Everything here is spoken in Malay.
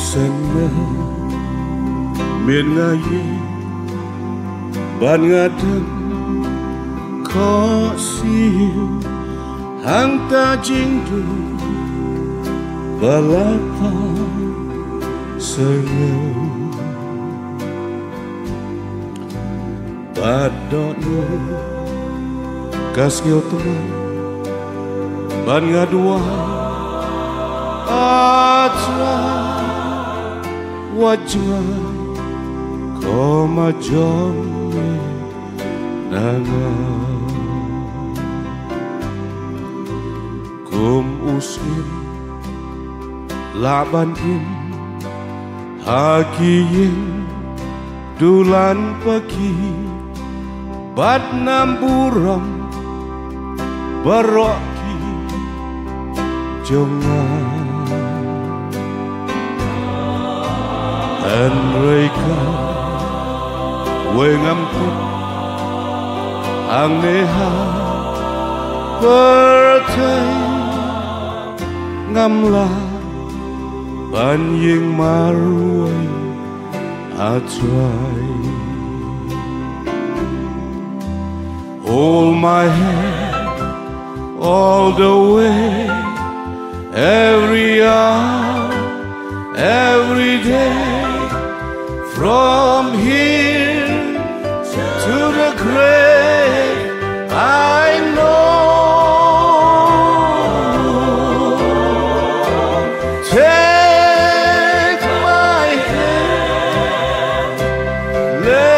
Sana miền ngay ban ngadang khó siêu hang ta jindu balapa sereu padono kasio teman ban ngadua atra wajah koma jombe nanga kum usin laban im hakiyin dulan pagi bat namburam baroki jongan Enreka wengampun ang neha pertai ngamla banying maruai atrai hold my hand all the way every hour every day from here to the grave I know take my hand